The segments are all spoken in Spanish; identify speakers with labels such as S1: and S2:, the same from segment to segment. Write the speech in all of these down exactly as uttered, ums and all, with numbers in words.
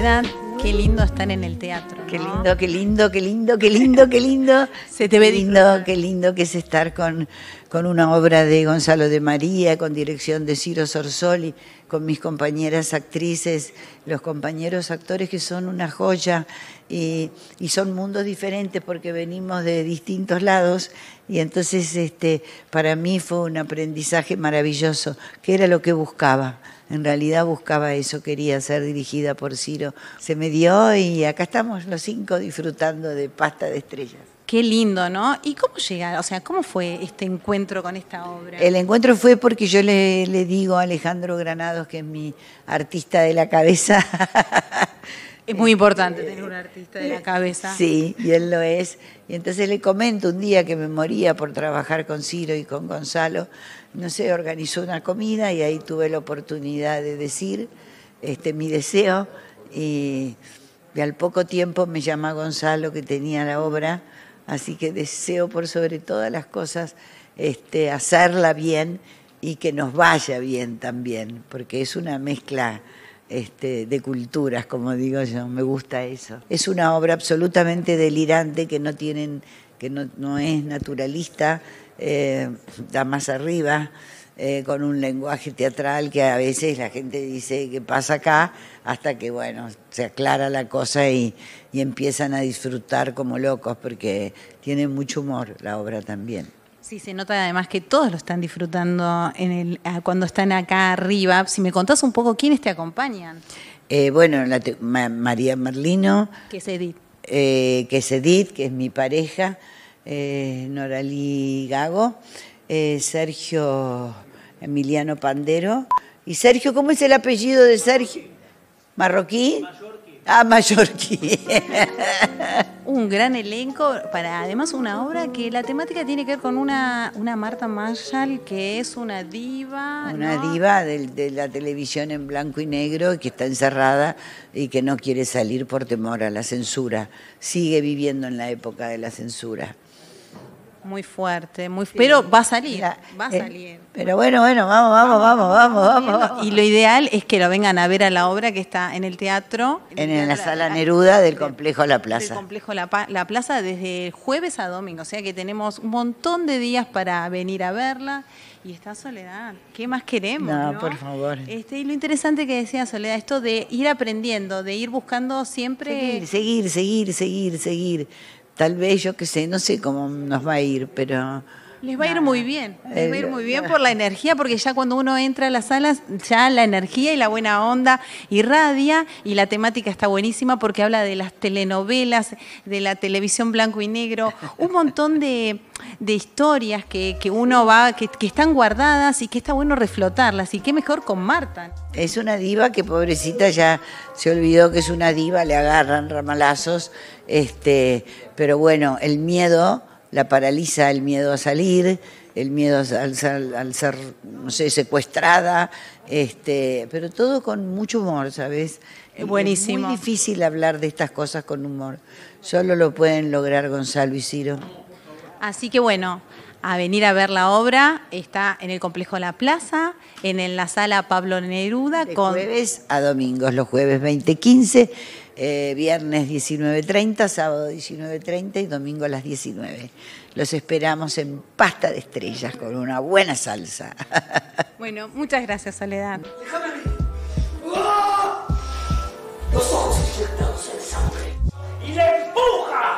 S1: Soledad, qué lindo estar en el teatro, ¿no?
S2: Qué lindo, qué lindo, qué lindo, qué lindo, qué lindo.
S1: Se te ve
S2: qué lindo, qué lindo que es estar con, con una obra de Gonzalo de María, con dirección de Ciro Sorsoli, con mis compañeras actrices, los compañeros actores que son una joya y, y son mundos diferentes porque venimos de distintos lados y entonces este, para mí fue un aprendizaje maravilloso, que era lo que buscaba. En realidad buscaba eso, quería ser dirigida por Ciro. Se me dio y acá estamos los cinco disfrutando de Pasta de Estrellas.
S1: Qué lindo, ¿no? ¿Y cómo llegaron? O sea, ¿cómo fue este encuentro con esta obra?
S2: El encuentro fue porque yo le, le digo a Alejandro Granados, que es mi artista de la cabeza.
S1: Es muy importante tener un artista de la cabeza.
S2: Sí, y él lo es. Y entonces le comento un día que me moría por trabajar con Ciro y con Gonzalo. No sé, organizó una comida y ahí tuve la oportunidad de decir este, mi deseo. Y, y al poco tiempo me llama Gonzalo, que tenía la obra. Así que deseo por sobre todas las cosas este, hacerla bien y que nos vaya bien también, porque es una mezcla este, de culturas, como digo yo, me gusta eso. Es una obra absolutamente delirante que no tienen, que no, no es naturalista, eh, da más arriba, eh, con un lenguaje teatral que a veces la gente dice que pasa acá, hasta que bueno, se aclara la cosa y, y empiezan a disfrutar como locos, porque tiene mucho humor la obra también.
S1: Sí, se nota además que todos lo están disfrutando en el, cuando están acá arriba. Si me contás un poco quiénes te acompañan.
S2: Eh, bueno, la te, Ma, María Merlino.
S1: Que es Edith.
S2: Eh, que es Edith, que es mi pareja, eh, Noralí Gago, eh, Sergio Emiliano Pandero. ¿Y Sergio, cómo es el apellido de Sergio? ¿Marroquí? Mallorquí. Ah, Mallorquí.
S1: Un gran elenco, para además una obra que la temática tiene que ver con una, una Marta Marshall, que es una diva.
S2: Una
S1: ¿no?
S2: diva de, de la televisión en blanco y negro, que está encerrada y que no quiere salir por temor a la censura. Sigue viviendo en la época de la censura.
S1: Muy fuerte, muy, sí. Pero va a salir,
S2: Mira,
S1: va a
S2: eh,
S1: salir.
S2: Pero bueno, bueno, vamos, vamos, vamos, vamos, vamos, vamos.
S1: Y lo ideal es que lo vengan a ver a la obra que está en el teatro.
S2: En,
S1: en
S2: en la sala Neruda del complejo La Plaza.
S1: Del complejo La, la Plaza desde jueves a domingo, o sea que tenemos un montón de días para venir a verla. Y está Soledad, ¿qué más queremos? No,
S2: ¿no? Por favor.
S1: Este, y lo interesante que decía Soledad, esto de ir aprendiendo, de ir buscando siempre...
S2: Seguir, seguir, seguir, seguir, seguir. Tal vez, yo qué sé, no sé cómo nos va a ir, pero...
S1: Les va a ir muy bien, les va a ir muy bien por la energía, porque ya cuando uno entra a las salas, ya la energía y la buena onda irradia, y la temática está buenísima porque habla de las telenovelas, de la televisión blanco y negro, un montón de, de historias que, que uno va, que, que están guardadas y que está bueno reflotarlas, y qué mejor con Marta.
S2: Es una diva que pobrecita ya se olvidó que es una diva, le agarran ramalazos, este, pero bueno, el miedo... la paraliza el miedo a salir, el miedo al ser, al ser no sé, secuestrada, este, pero todo con mucho humor, ¿sabes?
S1: Buenísimo.
S2: Es muy difícil hablar de estas cosas con humor. Solo lo pueden lograr Gonzalo y Ciro.
S1: Así que bueno, a venir a ver la obra, está en el complejo La Plaza, en la sala Pablo Neruda.
S2: De
S1: con...
S2: jueves a domingos, los jueves veinte quince, eh, viernes diecinueve treinta, sábado diecinueve treinta y domingo a las diecinueve. Los esperamos en Pasta de Estrellas con una buena salsa.
S1: Bueno, muchas gracias, Soledad.
S3: ¡Oh! Los ojos inyectados en sangre. ¡Y le empuja!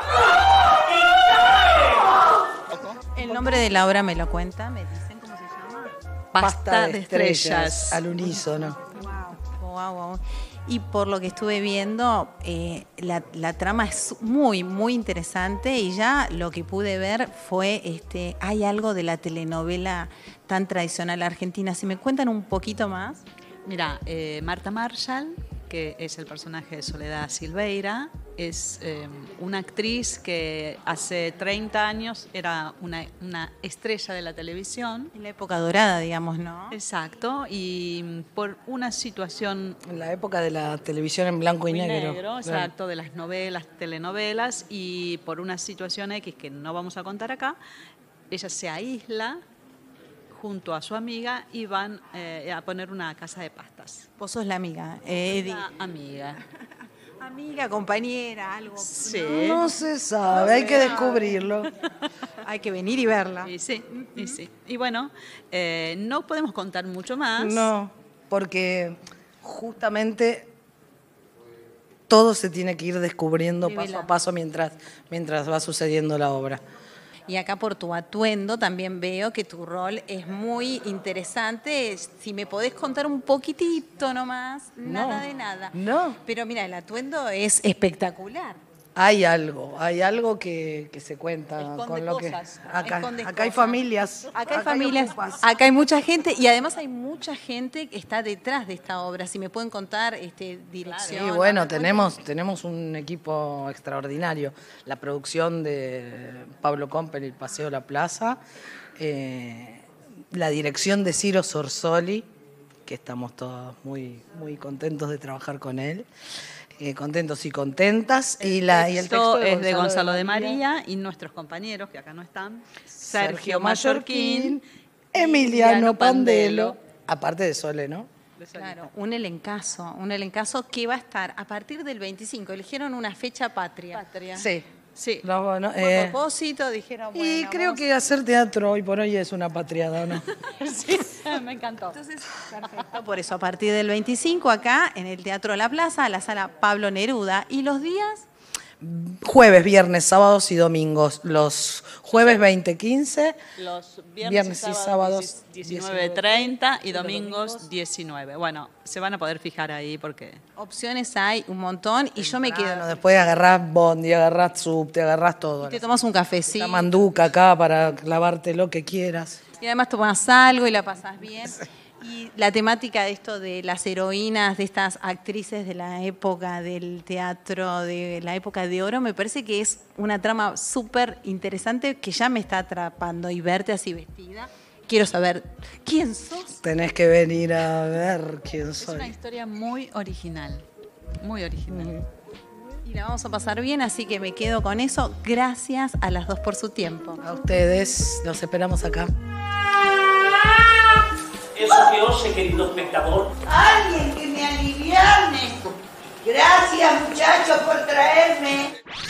S3: ¡Y cae!
S1: El nombre de la obra me lo cuenta, me dicen cómo se llama.
S4: Pasta, Pasta de estrellas. estrellas.
S5: Al unísono.
S1: Wow, wow, wow. Y por lo que estuve viendo, eh, la, la trama es muy, muy interesante, y ya lo que pude ver fue, este, hay algo de la telenovela tan tradicional argentina. Si me cuentan un poquito más.
S4: Mira, eh, Marta Marshall, que es el personaje de Soledad Silveira, es eh, una actriz que hace treinta años era una, una estrella de la televisión.
S1: En la época dorada, digamos, ¿no?
S4: Exacto, y por una situación...
S5: En la época de la televisión en blanco y negro.
S4: negro exacto, claro. De las novelas, telenovelas, y por una situación X que no vamos a contar acá, ella se aísla junto a su amiga y van eh, a poner una casa de pastas.
S1: Vos sos la amiga, eh, Edith.
S4: La amiga.
S1: Amiga, compañera, algo.
S4: Sí.
S5: No se sabe, hay que descubrirlo.
S1: Hay que venir y verla.
S4: Y sí, y sí. Y bueno, eh, no podemos contar mucho más.
S5: No, porque justamente todo se tiene que ir descubriendo paso
S1: Revela.
S5: a paso mientras, mientras va sucediendo la obra.
S1: Y acá por tu atuendo también veo que tu rol es muy interesante. Si me podés contar un poquitito nomás, nada
S5: No,
S1: de nada.
S5: no.
S1: Pero mira, el atuendo es espectacular.
S5: Hay algo, hay algo que, que se cuenta
S4: Esconde
S5: con lo
S4: cosas.
S5: que acá,
S1: Esconde
S5: acá hay
S1: cosas.
S5: familias,
S1: Acá hay familias,
S5: ocupas.
S1: acá hay mucha gente y además hay mucha gente que está detrás de esta obra. Si me pueden contar este, dirección.
S5: Sí, bueno, tenemos, tenemos un equipo extraordinario. La producción de Pablo Comper, El Paseo La Plaza, eh, la dirección de Ciro Sorsoli, que estamos todos muy, muy contentos de trabajar con él, eh, contentos y contentas. Y, la, y el
S4: Esto
S5: texto
S4: es de Gonzalo de María y nuestros compañeros, que acá no están, Sergio Mallorquín,
S5: Emiliano Pandelo, aparte de Sole, ¿no?
S1: Claro, un elencazo, un elencazo que va a estar a partir del veinticinco. Eligieron una fecha patria. Patria.
S5: Sí.
S4: Sí.
S5: No, bueno,
S1: A
S5: eh,
S1: propósito, dijeron, bueno,
S5: y creo
S1: vamos-
S5: que hacer teatro hoy por hoy es una patriada, ¿no?
S4: Sí, me encantó.
S1: Entonces, perfecto. Por eso, a partir del veinticinco, acá en el Teatro La Plaza, la sala Pablo Neruda. ¿Y los días?
S5: Jueves, viernes, sábados y domingos. Los jueves veinte quince,
S4: Los
S5: Viernes
S4: viernes,
S5: y
S4: y
S5: sábados,
S4: sábados diecinueve treinta y domingos diecinueve. Bueno, se van a poder fijar ahí porque...
S1: Opciones hay un montón y yo me
S5: Bueno,
S1: quedo.
S5: después agarrás bondi, agarrás subte, agarrás todo.
S1: Te tomas un cafecito
S5: La manduca acá para clavarte lo que quieras.
S1: y además tomas algo y la pasas bien. Y la temática de esto de las heroínas, de estas actrices de la época del teatro, de la época de oro, me parece que es una trama súper interesante que ya me está atrapando y verte así vestida. Quiero saber quién sos.
S5: Tenés que venir a ver quién
S4: Es una
S5: soy.
S4: historia muy original, muy original.
S1: Y la vamos a pasar bien, así que me quedo con eso. Gracias a las dos por su tiempo.
S5: A ustedes, los esperamos acá.
S3: Eso que oye, querido espectador.
S2: Alguien que me aliviane. Gracias, muchachos, por traerme.